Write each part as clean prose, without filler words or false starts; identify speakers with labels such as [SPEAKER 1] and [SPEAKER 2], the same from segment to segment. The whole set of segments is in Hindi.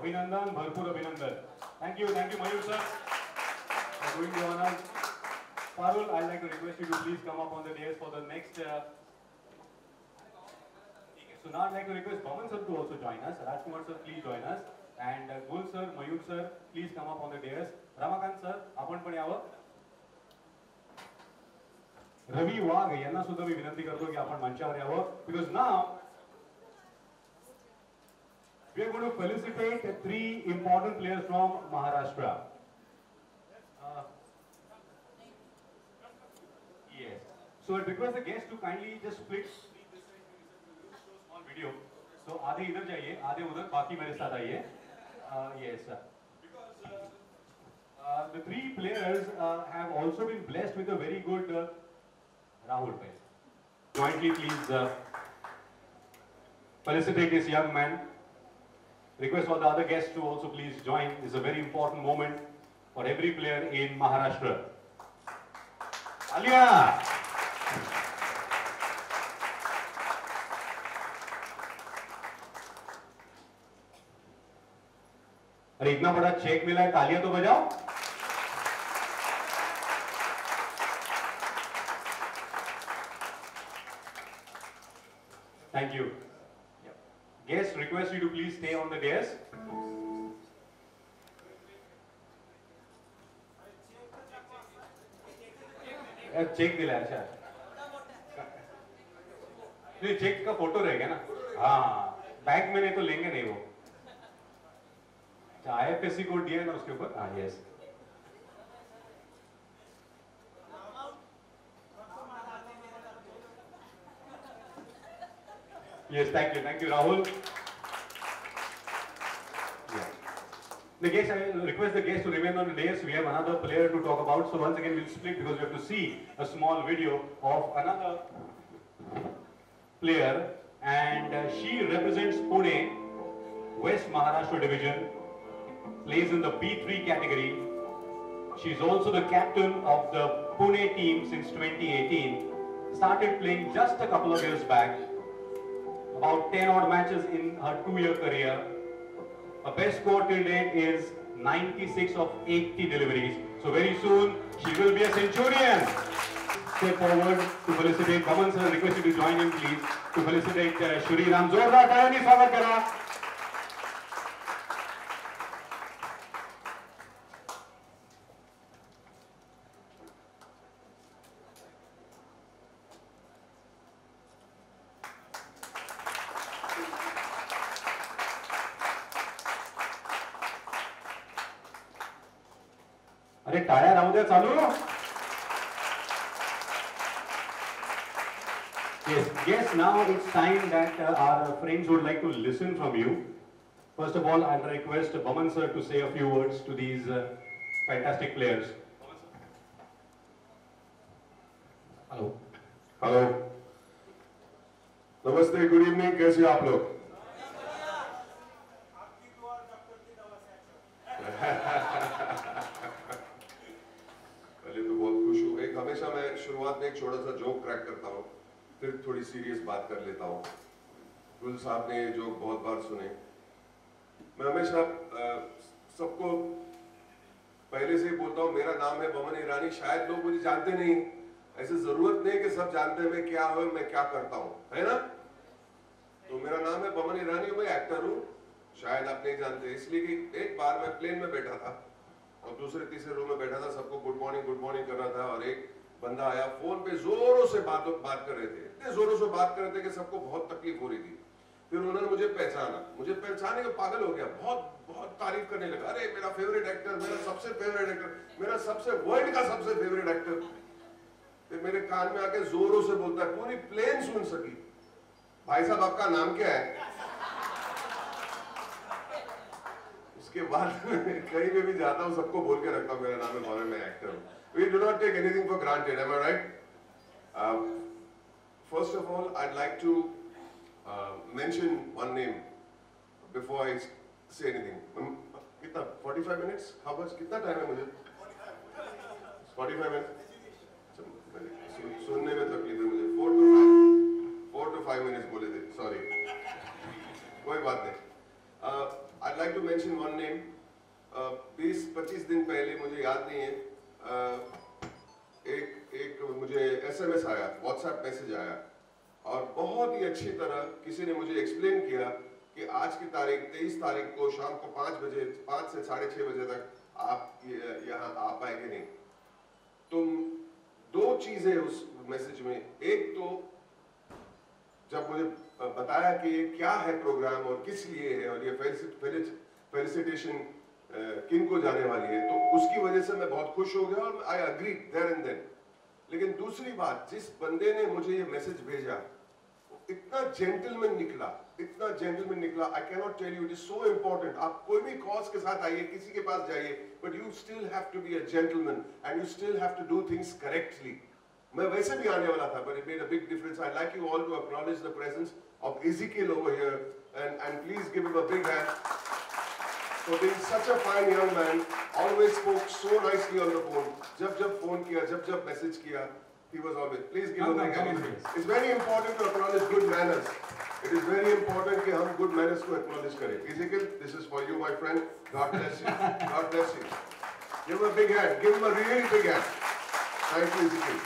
[SPEAKER 1] अभिनंदन, भरपूर अभिनंदन. Thank you, Mayur sir, for doing the honors. Parul, I'd like to request you to please come up on the dais for the next. So now I'd like to request Boman sir to also join us. Rajkumar sir, please join us. And Gul sir, Mayur sir, please come up on the dais. Ramakant sir, आपण पण यावं. रवी वाघ यांना सुद्धा मी विनंती करतो की आपण मंचावर यावं. Because now we are going to felicitate three important players from Maharashtra. Yes. So I request the guests to kindly just split small video. So आधे इधर जाइए, आधे उधर, बाकी मेरे साथ आइए. Yes. Because the three players have also been blessed with a very good Rahul bhai. Jointly, please felicitate this young man. Request all the other guests to also please join. This is a very important moment for every player in Maharashtra. Alia! अरे इतना बड़ा चेक मिला है, तालियां तो बजाओ. Thank you. Guests, request you to please stay on the dais. Cheque दिला अच्छा. नहीं, चेक का फोटो रहेगा ना. हाँ, बैग में नहीं तो लेंगे नहीं वो. अच्छा, IFSC कोड दिया है ना उसके ऊपर. हाँ, yes. Yes, thank you, Rahul. Yeah. The guests, I request the guests to remain on the dais. We have another player to talk about. So once again, we'll split because we have to see a small video of another player, and she represents Pune, West Maharashtra division, plays in the B3 category. She's also the captain of the Pune team since 2018. Started playing just a couple of years back. About 10 odd matches in her 2-year career. Her best score till date is 96 of 80 deliveries. So very soon she will be a centurion. Step forward to felicitate Boman sir. Request you to join in please to felicitate Shri Ram. Zordaar taaliyan se swagat kara. अरे टाळ्या राहू द्या चालू. Yes, now it's time that our friends would like to listen from you. First of all, I'll request Boman sir to say a few words to these fantastic players. Hello.
[SPEAKER 2] Hello. Namaste, good evening. कैसे हैं आप लोग? हमेशा मैं शुरुआत में एक छोटा सा जोक क्रैक करता हूँ, फिर थोड़ी सीरियस बात कर लेता हूँ. गुल साहब ने ये जोक बहुत बार सुने. मैं हमेशा सबको पहले से ही बोलता हूँ, मेरा नाम है बमन ईरानी. शायद लोग मुझे जानते नहीं, ऐसे जरूरत नहीं कि सब जानते हैं मैं क्या हूँ, मैं क्या करता हूँ, है ना. तो मेरा नाम है बमन ईरानी, मैं एक्टर हूँ. शायद आप नहीं जानते, इसलिए कि एक बार मैं प्लेन में बैठा था और दूसरे तीसरे रूम में बैठा था, सबको गुड मॉर्निंग कर रहा था, और एक बंदा आया, फोन पे जोरों से बात कर रहे थे, इतने जोरों से बात कर रहे थे कि सबको बहुत तकलीफ हो रही थी. फिर उन्होंने मुझे पहचाने के पागल हो गया, बहुत तारीफ करने लगा. अरे मेरा फेवरेट एक्टर, मेरा सबसे फेवरेट एक्टर, मेरा सबसे वर्ल्ड का सबसे फेवरेट एक्टर. फिर मेरे कान में आके जोरों से बोलता है, पूरी प्लेन सुन सकी, भाई साहब आपका नाम क्या है. उसके बाद कहीं पे भी जाता हूँ सबको बोल के रखता हूँ मेरा नाम है बमन, मैं एक्टर हूँ. We do not take anything for granted, am I right? First of all, I'd like to mention one name before I say anything. कितना 45 minutes? How much? कितना time है मुझे? 45 minutes. सुनने में तकलीफ है मुझे. 4 to 5 minutes बोले थे. Sorry. कोई बात नहीं. I'd like to mention one name. 20-25 दिन पहले मुझे याद नहीं है, एक मुझे SMS आया, WhatsApp मैसेज आया और बहुत ही अच्छी तरह किसी ने मुझे एक्सप्लेन किया कि आज की तारीख 23 तारीख को शाम को 5 से 6:30 बजे तक आप यहाँ आ पाएंगे नहीं। तुम दो चीजें उस मैसेज में, एक तो जब मुझे बताया कि ये क्या है प्रोग्राम और किस लिए है और ये फेलिसिटेशन किन को जाने वाली है, तो उसकी वजह से मैं बहुत खुश हो गया और I agree there and then. लेकिन दूसरी बात, जिस बंदे ने मुझे ये मैसेज भेजा इतना जेंटलमैन निकला, I can not tell you, it is so important. आप कोई भी कॉज के साथ आइए, किसी के पास जाइए, but you still have to be a gentleman and you still have to do things correctly. मैं वैसे भी आने वाला था, but it made a big difference. I'd like you all to acknowledge the presence of Ezekiel over here, and please give him a big hand for being such a fine young man. Always spoke so nicely on the phone. जब phone किया, जब message किया, he was always. Please give him a big hand. It's very important to acknowledge good manners. It is very important कि हम good manners को acknowledge करें. Ezekiel, this is for you, my friend. God bless you. God bless you. Give him a big hand. Give him a really big hand. Thank you, Ezekiel.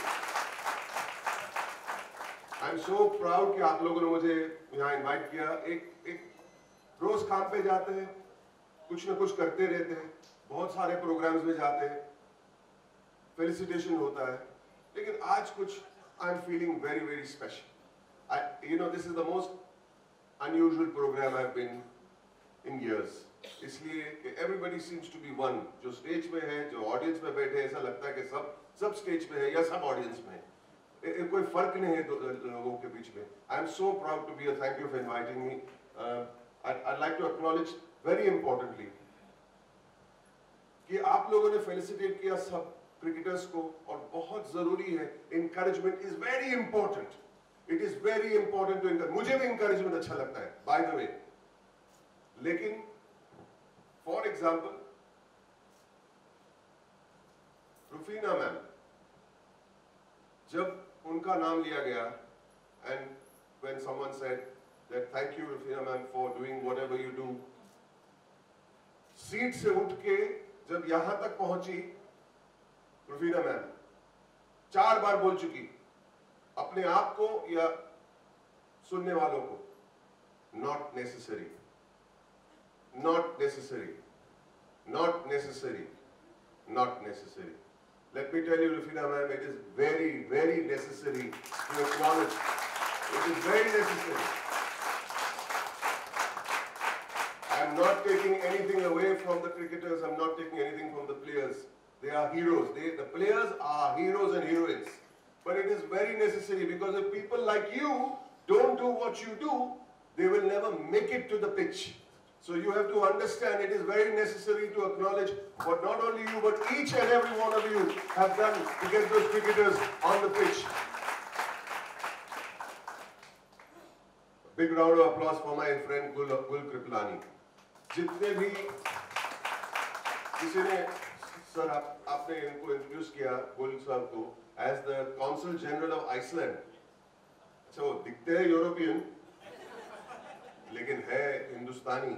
[SPEAKER 2] I'm so proud कि आप लोगों ने मुझे यहाँ इनवाइट किया। एक रोज काम पे जाते हैं, कुछ ना कुछ करते रहते हैं, बहुत सारे प्रोग्राम्स में जाते हैं, फेलिसिटेशन होता है, लेकिन आज कुछ I am feeling very very special. You know, this is the most unusual programme I have been in years, इसलिए कि everybody seems to be one. जो स्टेज में है, जो ऑडियंस में बैठे, ऐसा लगता है कि सब स्टेज पे है या सब ऑडियंस में है, कोई फर्क नहीं है लोगों के बीच में। I am so proud to be here, thank you for inviting me. I'd like to acknowledge very importantly कि आप लोगों ने फेलिसिटेट किया सब क्रिकेटर्स को, और बहुत जरूरी है, encouragement is very important. It is very important to encourage. मुझे भी encouragement अच्छा लगता है, by the way, लेकिन for example रुफीना मैम, जब उनका नाम लिया गया, and when someone said that thank you Rufina ma'am for doing whatever you do, seat से उठ के जब यहां तक पहुंची रुफीना मैम 4 बार बोल चुकी अपने आप को या सुनने वालों को, not necessary, not necessary, not necessary, not necessary. Let me tell you, Rufina ma'am, it is very, very necessary to acknowledge. It is very necessary. I am not taking anything away from the cricketers. I am not taking anything from the players. They are heroes. The players are heroes and heroines. But it is very necessary, because if people like you don't do what you do, they will never make it to the pitch. So you have to understand, it is very necessary to acknowledge what not only you but each and every one of you have done to get those cricketers on the pitch. A big round of applause for my friend Gul Kriplani. जितने भी किसी ने, सर आपने इनको इंट्रोड्यूस किया गुल साहब को as the consul general of Iceland. अच्छा, वो दिखते हैं यूरोपियन लेकिन है हिंदुस्तानी।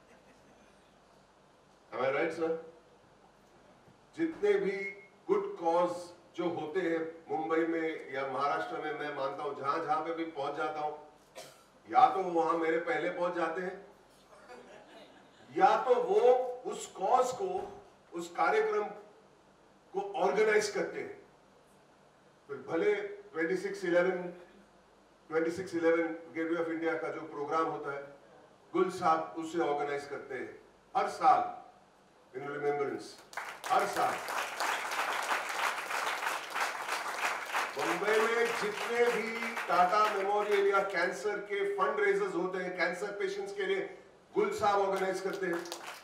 [SPEAKER 2] Am I right, sir? जितने भी गुड कॉज जो होते हैं मुंबई में या महाराष्ट्र में, मैं मानता हूं जहां पे भी पहुंच जाता हूं, या तो वहां मेरे पहले पहुंच जाते हैं, या तो वो उस कॉज को, उस कार्यक्रम को ऑर्गेनाइज करते हैं। फिर भले 26/11 गेटवे ऑफ इंडिया का जो प्रोग्राम होता है, गुल साहब उसे ऑर्गेनाइज करते हैं हर साल इन रिमेम्बरेंस, हर साल। मुंबई में जितने भी टाटा मेमोरियल या कैंसर के फंड रेजर्स होते हैं कैंसर पेशेंट्स के लिए, गुल साहब ऑर्गेनाइज करते हैं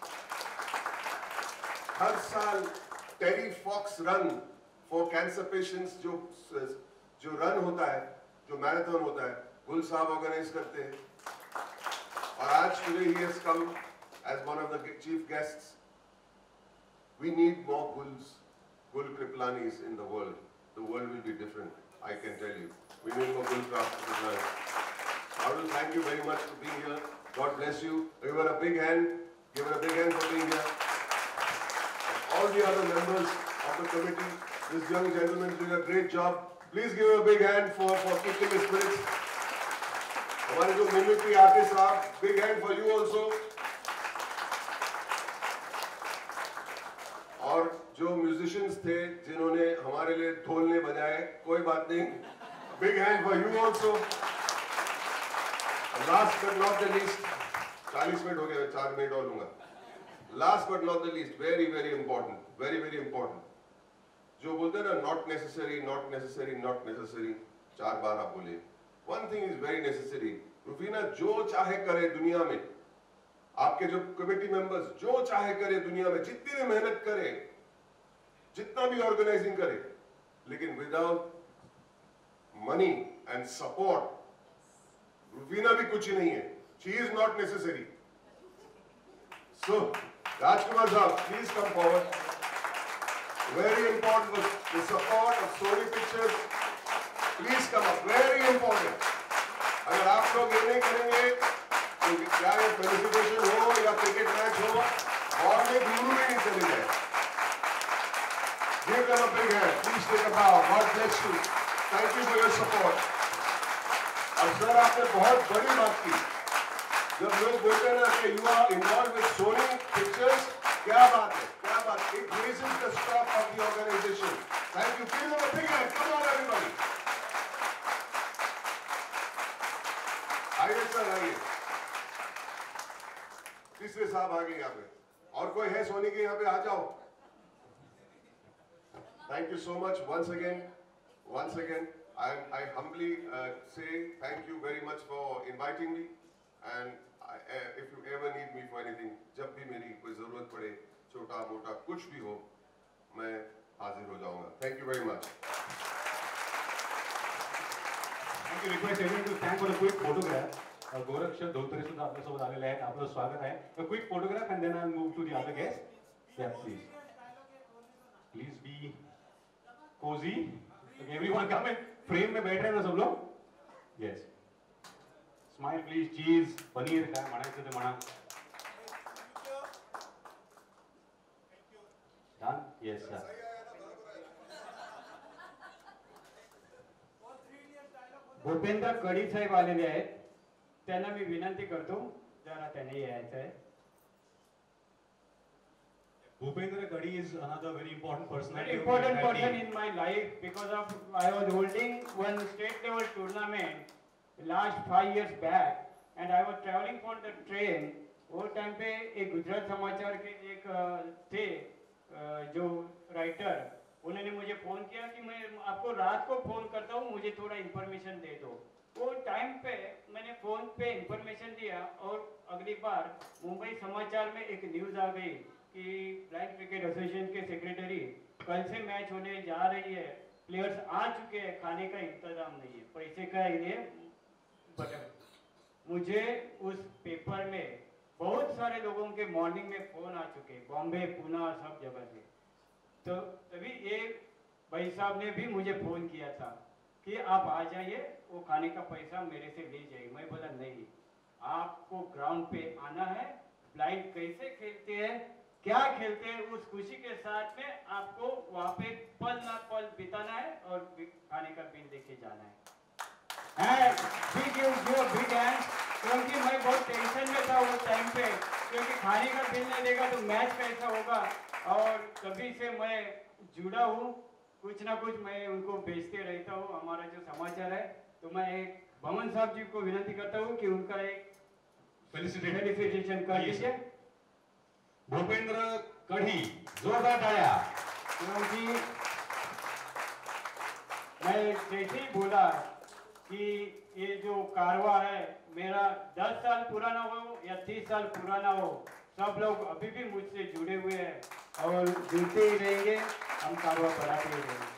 [SPEAKER 2] हर साल। Terry Fox run for cancer patients जो रन होता है, जो मैराथन होता है, गुल साहब ऑर्गेनाइज करते हैं। और आज today he has come as one of the chief guests. We need more Gul Kriplanis in the world. The world will be different, I can tell you. We need more Gul Kriplanis. I will thank you very much for being here. God bless you. Give her a big hand. Give it a big hand for being here. All the other members of the committee, this young gentleman is doing a great job. Please give him a big hand for keeping his spirits. हमारे जो mimicry artist sahab, big hand for you also. और जो म्यूजिशियंस थे जिन्होंने हमारे लिए ढोलने बजाए, कोई बात नहीं, big hand for you also. Last but not the least, 40 minute हो गए, 4 मिनट और लूंगा. Last but not the least, very very important, very very important. जो बोलते हैं ना, not necessary, not necessary, not necessary, 4 बार आप बोले. One thing is very necessary. रुफीना जो चाहे करे दुनिया में, आपके जो कमेटी मेंबर्स जो चाहे करे दुनिया में, जितनी भी मेहनत करे, जितना भी ऑर्गेनाइजिंग करे, लेकिन without money and support Rufina भी कुछ ही नहीं है. She is not necessary. So Rajkumar sahab, please come forward. Very important, the support of Sony Pictures. Please come up, very important. अगर आप लोग ये नहीं करेंगे तो चाहे फेलिसिटेशन हो या क्रिकेट मैच हो, और में गुरु में नहीं चले जाए. Give them a big hand. Please take a bow. God bless you. Thank you for your support. और सर, आपने बहुत बड़ी बात की. जब लोग बोलते हैं ना कि you are involved with Sony Pictures, क्या बात है, क्या बात. It raises the stock of the organization. Thank you. Give them a big hand. Come on, everybody. आइए सर, आइए. तीसरे साहब आ गए यहाँ पे. और कोई है सोनी के यहाँ पे? आ जाओ. Thank you so much once again. I humbly say thank you very much for inviting me. And if you ever need me for anything, जब भी मेरी कोई जरूरत पड़े, छोटा मोटा कुछ भी हो, मैं हाजिर हो जाऊंगा. Thank you very much.
[SPEAKER 1] Thank you. Request everyone to stand for a quick photograph. गोरक्षर Dhotre सुद्धा आपल्यासोबत आलेले आहेत. आपलं स्वागत आहे. A quick photograph and then I'll move to the other guests. Yeah, please. Please be cozy. Okay, everyone come in. Frame में बैठ रहे हैं ना सब लोग? Yes. Smile please. Cheese, paneer काय म्हणायचं ते म्हणा. Done? Yes sir.
[SPEAKER 3] भूपेंद्र कडी साहेब आलेले आहेत. त्यांना मी विनंती करतो, जरा त्यांनी यायचं आहे.
[SPEAKER 1] Bhupendra Kadi is another very important personality.
[SPEAKER 3] Very important person in my life because of I was holding one state level tournament last 5 years back and I was traveling on the train. वो टाइम पे एक गुजरात समाचार के एक थे जो राइटर, उन्होंने मुझे फोन किया कि मैं आपको रात को फोन करता हूँ, मुझे थोड़ा इंफॉर्मेशन दे दो. वो टाइम पे मैंने फोन पे इंफॉर्मेशन दिया और अगली बार मुंबई समाचार में एक न्यूज़ आ गई कि ब्लाइंड क्रिकेट एसोसिएशन के सेक्रेटरी कल से मैच होने जा रही है, प्लेयर्स आ चुके हैं, खाने का इंतजाम नहीं है, पैसे का लिए बटन. मुझे उस पेपर में बहुत सारे लोगों के मॉर्निंग में फोन आ चुके, बॉम्बे, पुणे, सब जगह से. तो तभी ये भाई साहब ने भी मुझे फोन किया था कि आप आ जाइए, वो खाने का पैसा मेरे से ले जाइए. मैं बोला नहीं, आपको ग्राउंड पे आना है, ब्लाइंड कैसे खेलते हैं, क्या खेलते हैं, उस खुशी के साथ में आपको वहाँ पे पल ना पल बिताना है और खाने का बिल लेके जाना है. बिग हैंड, क्योंकि मैं बहुत टेंशन में था उस टाइम पे, क्योंकि खाने का बिल नहीं देगा तो मैच कैसा होगा. और तभी से मैं जुड़ा हूँ, कुछ ना कुछ मैं उनको भेजते रहता हूँ हमारा जो समाचार है. तो मैं एक बमन साहब जी को विनती करता हूँ कि उनका एक फेलिसिटेशन कर दीजिए.
[SPEAKER 1] भूपेंद्र कड़ी, जोरदार तालियां.
[SPEAKER 3] क्योंकि मैं जैसे ही बोला कि ये जो कारवा है मेरा 10 साल पुराना हो या 30 साल पुराना हो, सब लोग अभी भी मुझसे जुड़े हुए हैं और जुड़ते ही रहेंगे, हम कारवा बढ़ाते ही रहेंगे.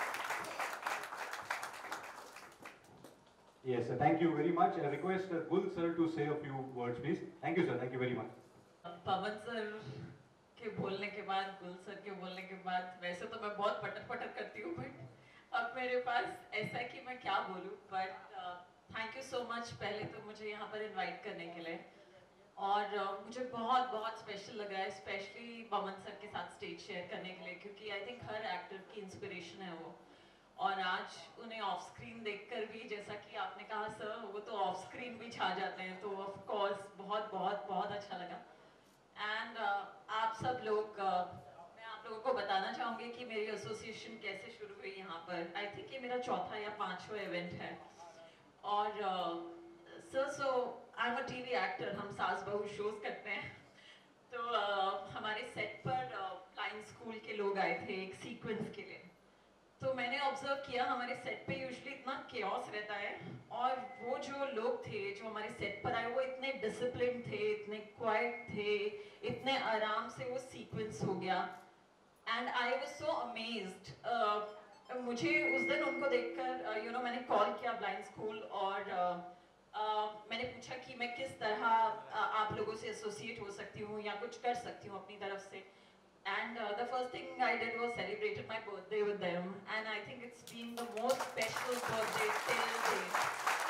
[SPEAKER 1] Yes sir, thank you very much. I request Gul sir to say a few words please. Thank you sir, thank you very much.
[SPEAKER 4] Pawan sir के बोलने के बाद, गुल सर के बोलने के बाद, वैसे तो मैं बहुत पटर करती हूँ, बट अब मेरे पास ऐसा है कि मैं क्या बोलूँ. But thank you so much पहले तो मुझे यहाँ पर इनवाइट करने के लिए. और मुझे बहुत बहुत स्पेशल लग रहा है, स्पेशली बमन सर के साथ स्टेज शेयर करने के लिए, क्योंकि आई थिंक हर एक्टर की इंस्पिरेशन है वो। और आज उन्हें ऑफ स्क्रीन देखकर भी, जैसा कि आपने कहा सर, वो तो ऑफ स्क्रीन भी छा जाते हैं, तो ऑफ कोर्स बहुत बहुत बहुत अच्छा लगा। एंड आप सब लोग, मैं आप लोगों को बताना चाहूँगी कि मेरी एसोसिएशन कैसे शुरू हुई यहाँ पर। आई थिंक ये मेरा चौथा या पांचवा इवेंट है। और so I am a TV actor, हम सास बहू शोज करते हैं। तो हमारे सेट पर ब्लाइंड स्कूल के लोग आए थे एक सीक्वेंस के लिए। तो मैंने ऑब्जर्व किया हमारे सेट पे यूजुअली इतना केओस रहता है, और वो जो लोग थे जो हमारे सेट पर आए वो इतने डिसिप्लिन थे, इतने क्वाइट थे, इतने आराम से वो सीक्वेंस हो गया। And I was so amazed. मुझे उस दिन उनको देखकर मैंने कॉल किया ब्लाइंड स्कूल, और मैंने पूछा कि मैं किस तरह आप लोगों से एसोसिएट हो सकती हूँ या कुछ कर सकती हूँ अपनी तरफ से। And the first thing I did was celebrated my birthday with them, and I think it's been the most special birthday till date.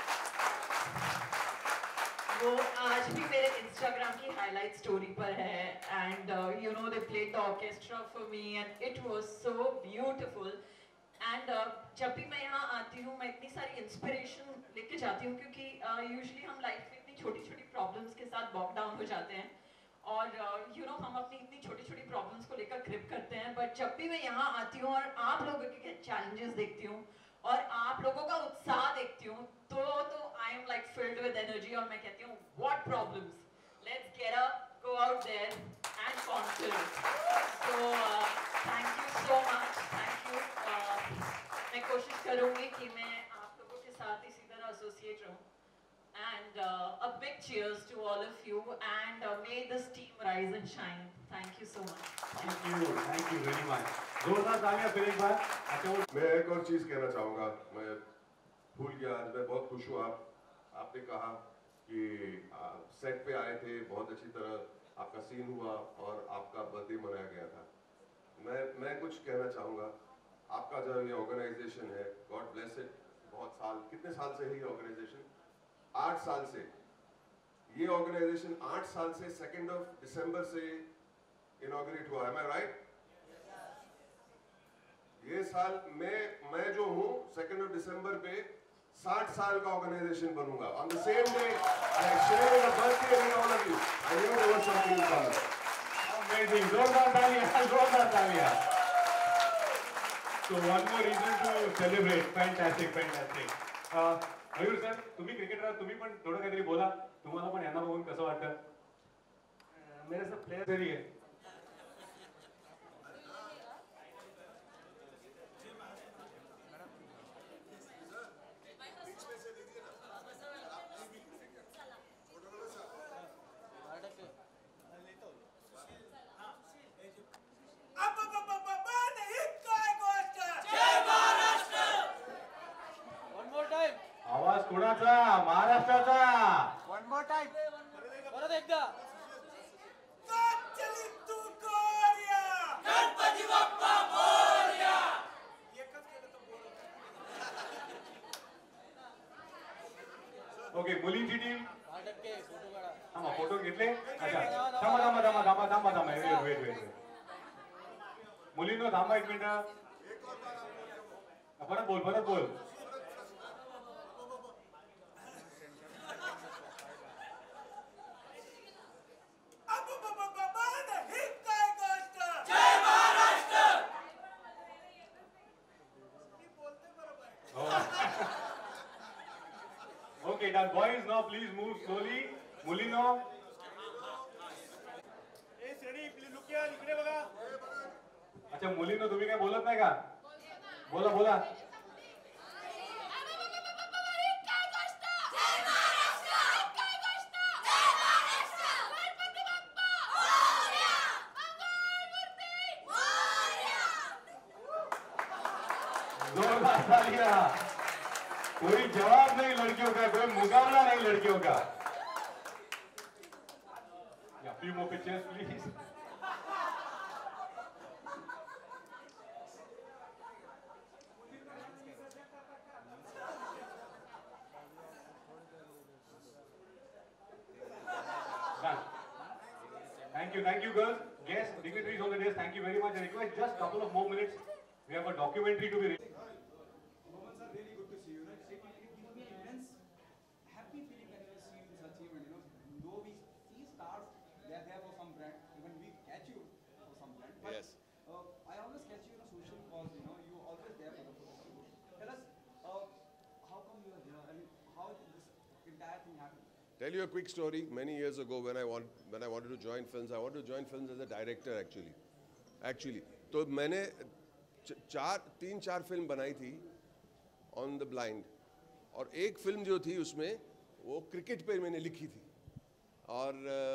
[SPEAKER 4] वो आज भी मेरे Instagram की highlight story पर है, and they played the orchestra for me, and it was so beautiful. And जब भी मैं यहाँ आती हूँ मैं इतनी सारी inspiration लेके जाती हूँ, क्योंकि usually हम life में इतनी छोटी छोटी problems के साथ bog down हो जाते हैं, और हम अपनी इतनी छोटी छोटी प्रॉब्लम्स को लेकर ग्रिप करते हैं। बट जब भी मैं यहाँ आती हूँ और आप लोगों के चैलेंजेस देखती हूँ और आप लोगों का उत्साह देखती हूँ, तो I am like filled with energy, और मैं कहती हूँ what problems, let's get up, go out there and conquer it. So thank you so much, thank you. मैं कोशिश करूँगी कि मैं आप लोगों के साथ इसी तरह एसोसिएट रहूँ। And a big cheers to all of you, and may this team rise and shine. Thank you so much.
[SPEAKER 1] Thank you very much. जोरदार तालियां फिर एक बार। अच्छा,
[SPEAKER 2] मैं एक और चीज कहना चाहूँगा, मैं भूल गया, आज मैं बहुत खुश हूँ। आपने कहा कि सेट पे आए थे, बहुत अच्छी तरह आपका सीन हुआ और आपका बर्थडे मनाया गया था। मैं कुछ कहना चाहूँगा। आपका जो ये ऑर्गेनाइजेशन है, गॉड ब्लेस इट, बहुत साल, कितने साल से है ये ऑर्गेनाइजेशन? 8 साल से। ये ऑर्गेनाइजेशन 8 साल से 2 दिसंबर से इनॉग्रेट हुआ है, मैं राइट? ये साल मैं जो हूँ 2 दिसंबर पे 60 साल का ऑर्गेनाइजेशन बनूंगा। On the same day I share the birthday with all of you. I knew there was something coming.
[SPEAKER 1] Amazing, जोरदार तालियां, जोरदार तालियां। So one more reason to celebrate. Fantastic, fantastic. Mayur sir, तुम्ही क्रिकेटर आहात, तुम्ही पण थोडं काहीतरी बोला, तुम्हाला पण यांना बघून कसं वाटतं? मेरे सब प्लेयर तरी आहे। आवाज कोणाचा? महाराष्ट्राचा।
[SPEAKER 5] वन मोर टाइम, परत एकदा। गणपती बाप्पा मोरया।
[SPEAKER 1] ओके, मुलींची टीम
[SPEAKER 5] फोटो काढा।
[SPEAKER 1] थांबा, फोटो घेतले? अच्छा, थांबा, वेट। मुलींनो थांबा 1 मिनिट, परत बोल। Okay, done. Boys, now please move slowly. मुलींनो, अच्छा मुलींनो तुम्ही काय बोलत नाही का? बोला। जोरदार तालियां। कोई जवाब नहीं लड़कियों का, कोई मुकाबला नहीं लड़कियों का। few more pictures please. Done. Thank you, girls. Guests, dignitaries on the dais, thank you very much. I request just a couple of more minutes. We have a documentary to be released.
[SPEAKER 6] Boman sir, really good to see you. It gives me immense happy feeling when you see this achievement. Though we see stars, they are there for some brand. Even we catch you for some brand. But
[SPEAKER 2] Yes.
[SPEAKER 6] I always catch you in a social cause. You always there for the photos. Tell us how come you are here and how this entire thing happened.
[SPEAKER 2] Tell you a quick story. Many years ago, when I wanted to join films, I wanted to join films as a director actually. तो मैंने तीन चार फिल्म बनाई थी ऑन द ब्लाइंड, और एक फिल्म जो थी उसमें वो क्रिकेट पे मैंने लिखी थी, और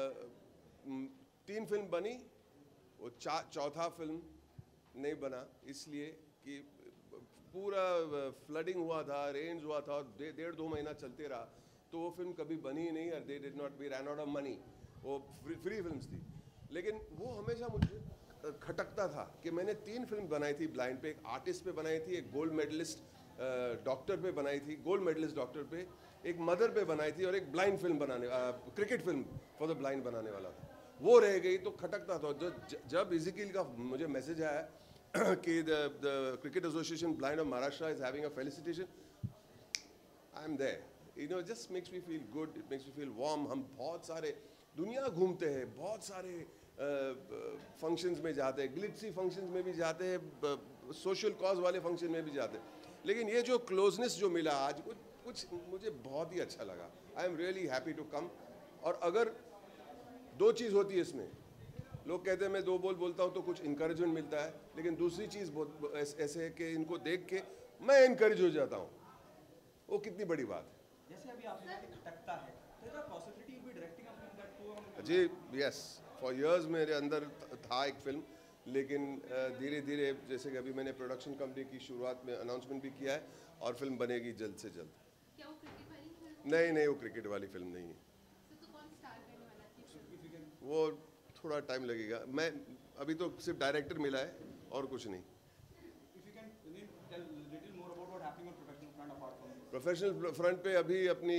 [SPEAKER 2] तीन फिल्म बनी, वो चौथा फिल्म नहीं बना इसलिए कि पूरा फ्लडिंग हुआ था, रेन्स हुआ था, और 1.5-2 महीना चलते रहा, तो वो फिल्म कभी बनी ही नहीं, और they did not be run out of money. वो फ्री फिल्म्स थी, लेकिन वो हमेशा मुझे खटकता था कि मैंने 3 फिल्म बनाई थी ब्लाइंड पे। एक आर्टिस्ट पे बनाई थी, एक गोल्ड मेडलिस्ट डॉक्टर पे बनाई थी, गोल्ड मेडलिस्ट डॉक्टर पे, एक मदर पे बनाई थी, और एक blind film cricket film for the blind बनाने वाला था। वो रह गई तो खटकता था। जब इज़िकिल का मुझे मैसेज आया कि the cricket association blind of Maharashtra is having a felicitation, I am there. Just makes me feel good, it makes me feel warm. हम बहुत सारे दुनिया घूमते हैं, बहुत सारे फंक्शंस में जाते हैं, ग्लिट्सी फंक्शंस में भी जाते हैं, सोशल कॉज वाले फंक्शन में भी जाते हैं, लेकिन ये जो क्लोजनेस जो मिला आज, कुछ मुझे बहुत ही अच्छा लगा। I am really happy to come. और अगर 2 चीज़ होती है इसमें, लोग कहते हैं मैं 2 बोल बोलता हूँ तो कुछ इंकरेजमेंट मिलता है, लेकिन दूसरी चीज़ बहुत ऐसे है कि इनको देख के मैं इंकरेज हो जाता हूँ। वो कितनी बड़ी बात है।
[SPEAKER 6] जैसे अभी आपने खटकता है, तो is a possibility you be directing a film that too
[SPEAKER 2] जी यस, फॉर इयर्स मेरे अंदर था एक फिल्म, लेकिन धीरे धीरे जैसे कि अभी मैंने प्रोडक्शन कंपनी की शुरुआत में अनाउंसमेंट भी किया है, और फिल्म बनेगी जल्द से जल्द।
[SPEAKER 7] क्या वो क्रिकेट वाली फिल्म?
[SPEAKER 2] नहीं, वो क्रिकेट वाली फिल्म नहीं है।
[SPEAKER 7] तो कौन स्टार करने वाला है?
[SPEAKER 2] वो थोड़ा टाइम लगेगा। मैं अभी तो सिर्फ डायरेक्टर मिला है और कुछ नहीं।
[SPEAKER 6] If you can tell little more about what happening on professional front apart from this.
[SPEAKER 2] Professional front पे अभी अपनी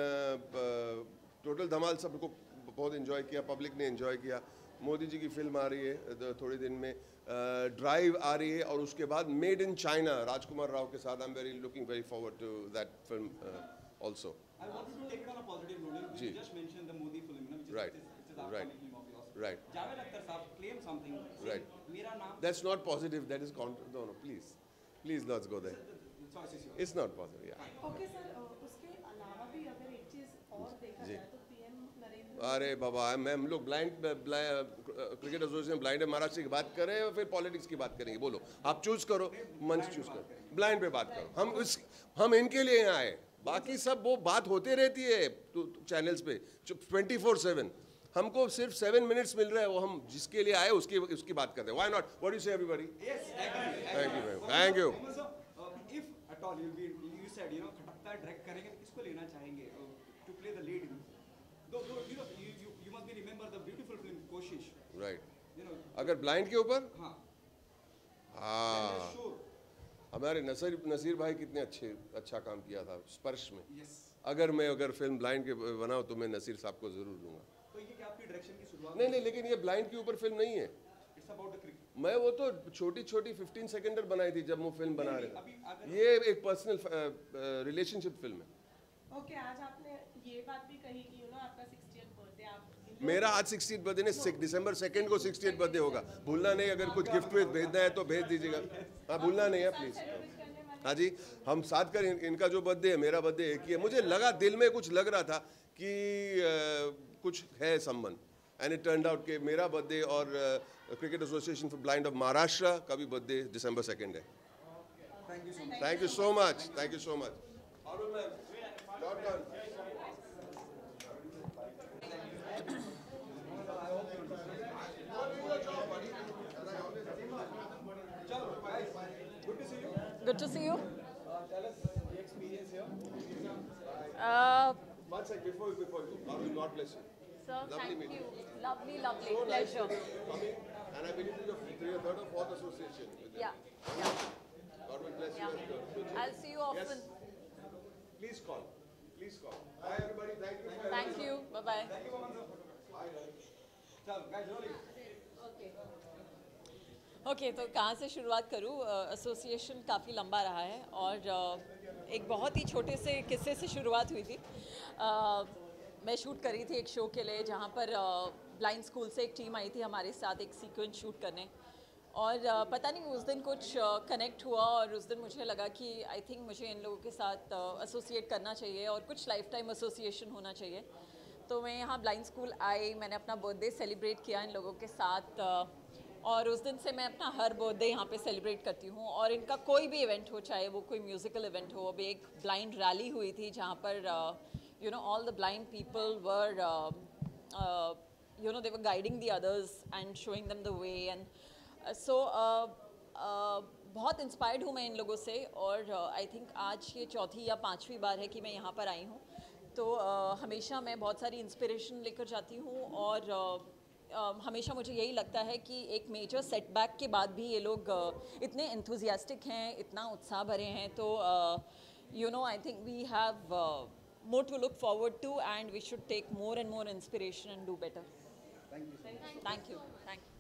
[SPEAKER 2] टोटल धमाल सबको बहुत एंजॉय किया, पब्लिक ने एंजॉय किया। मोदी जी की फिल्म आ रही है थोड़ी दिन में, ड्राइव आ रही है, और उसके बाद made in China Rajkumar Rao के साथ। I am very looking very forward to that film also.
[SPEAKER 6] I wanted to take it on a positive note. You just mentioned the Modi film, which is
[SPEAKER 2] Right.
[SPEAKER 6] which is our
[SPEAKER 2] Right.
[SPEAKER 6] film of yours.
[SPEAKER 2] Right.
[SPEAKER 6] Javed Akhtar साहब claim something.
[SPEAKER 2] Right.
[SPEAKER 6] मेरा नाम.
[SPEAKER 2] That's not positive, that is no, please let's go there.
[SPEAKER 6] The choice is yours.
[SPEAKER 2] It's not positive, yeah.
[SPEAKER 8] Okay sir, उसके अलावा भी अगर एक चीज़ और देखा
[SPEAKER 2] जी।
[SPEAKER 8] जाए तो पीएम नरेंद्र
[SPEAKER 2] अरे बाबा, हम लोग क्रिकेट एसोसिएशन ब्लाइंड महाराष्ट्र की बात करें या फिर पॉलिटिक्स की बात करेंगे? बोलो, आप चूज करो, मंच चूज करो, ब्लाइंड पे बात करो। हम इनके लिए यहाँ आए, बाकी सब वो बात होते रहती है चैनल्स पे 24/7। हमको सिर्फ 7 मिनट्स मिल रहा है, वो हम जिसके लिए आए उसकी बात करते हैं। Why not? What do you say everybody?
[SPEAKER 6] Yes, agree.
[SPEAKER 2] Thank you, ma'am. Thank you.
[SPEAKER 6] If at all you said खटकता डायरेक्ट करेंगे तो किसको लेना चाहेंगे to play the lead? Though you must be remember the beautiful film कोशिश.
[SPEAKER 2] राइट। अगर ब्लाइंड के ऊपर,
[SPEAKER 6] हाँ।
[SPEAKER 2] हाँ,
[SPEAKER 6] Sure.
[SPEAKER 2] हमारे नसीर भाई कितने अच्छा काम किया था स्पर्श में।
[SPEAKER 6] Yes.
[SPEAKER 2] अगर फिल्म ब्लाइंड के बनाओ तो मैं नसीर साहब को जरूर दूंगा।
[SPEAKER 6] तो ये क्या आपकी डायरेक्शन की शुरुआत?
[SPEAKER 2] नहीं, लेकिन ये ब्लाइंड के ऊपर फिल्म नहीं है।
[SPEAKER 6] It's about the cricket.
[SPEAKER 2] मैं वो तो छोटी 15 सेकेंडर बनाई थी जब वो फिल्म बना रहे
[SPEAKER 6] अभी
[SPEAKER 2] थे।
[SPEAKER 6] अगर-
[SPEAKER 2] ये एक पर्सनल रिलेशनशिप फिल्म है।
[SPEAKER 8] ओके, आज आपने ये बात भी कही कि आपका 60th बर्थडे, आप
[SPEAKER 2] मेरा आज 60th बर्थडे नहीं, दिसंबर 2 को 60th बर्थडे होगा। भूलना नहीं, अगर कुछ गिफ्ट विफ्ट भेजना है तो भेज दीजिएगा। हाँ, भूलना नहीं है प्लीज। हाँ जी, हम साथ कर, इनका जो बर्थडे है मेरा बर्थडे एक ही है। मुझे लगा, दिल में कुछ लग रहा था कि कुछ है संबंध, एंड इट टर्न्ड आउट कि मेरा बर्थडे और cricket association for blind of Maharashtra का भी बर्थडे दिसंबर 2 है।
[SPEAKER 6] Thank you so much.
[SPEAKER 2] Thank you so much, thank you so much.
[SPEAKER 4] Good to see you.
[SPEAKER 6] Tell us the experience here.
[SPEAKER 2] One sec, before you, God bless you.
[SPEAKER 4] Sir,
[SPEAKER 2] Lovely
[SPEAKER 4] thank
[SPEAKER 2] meeting
[SPEAKER 4] you.
[SPEAKER 2] you.
[SPEAKER 4] Lovely
[SPEAKER 2] So nice
[SPEAKER 4] pleasure.
[SPEAKER 2] coming, and I believe this is the 3rd or 4th association with them.
[SPEAKER 4] Yeah.
[SPEAKER 2] God will bless
[SPEAKER 4] Yeah.
[SPEAKER 2] you.
[SPEAKER 4] I'll see you often.
[SPEAKER 2] Yes. Please call. Please call. Bye everybody. Thank you.
[SPEAKER 4] Thank you. Bye bye.
[SPEAKER 6] Thank you, Boman sir.
[SPEAKER 2] Bye.
[SPEAKER 6] चलो गाइस रोलिंग
[SPEAKER 4] ओके तो कहाँ से शुरुआत करूँ? एसोसिएशन काफ़ी लंबा रहा है और एक बहुत ही छोटे से किस्से से शुरुआत हुई थी। मैं शूट कर रही थी एक शो के लिए जहाँ पर ब्लाइंड स्कूल से एक टीम आई थी हमारे साथ एक सीक्वेंस शूट करने और पता नहीं उस दिन कुछ कनेक्ट हुआ और उस दिन मुझे लगा कि आई थिंक मुझे इन लोगों के साथ एसोसिएट करना चाहिए और कुछ लाइफ टाइम एसोसिएशन होना चाहिए। तो मैं यहाँ ब्लाइंड स्कूल आई, मैंने अपना बर्थडे सेलिब्रेट किया इन लोगों के साथ और उस दिन से मैं अपना हर बर्थडे यहाँ पे सेलिब्रेट करती हूँ और इनका कोई भी इवेंट हो, चाहे वो कोई म्यूज़िकल इवेंट हो। अभी एक ब्लाइंड रैली हुई थी जहाँ पर you know all the blind people were you know they were guiding the others and showing them the way and so बहुत इंस्पायर्ड हूँ मैं इन लोगों से और आई थिंक आज ये चौथी या पांचवी बार है कि मैं यहाँ पर आई हूँ। तो हमेशा मैं बहुत सारी इंस्पिरेशन लेकर जाती हूँ और हमेशा मुझे यही लगता है कि एक मेजर सेटबैक के बाद भी ये लोग इतने एंथुजियास्टिक हैं, इतना उत्साह भरे हैं। तो you know I think we have more to look forward to and we should take more and more inspiration and do better.
[SPEAKER 6] Thank you
[SPEAKER 4] Thank you. Thank you.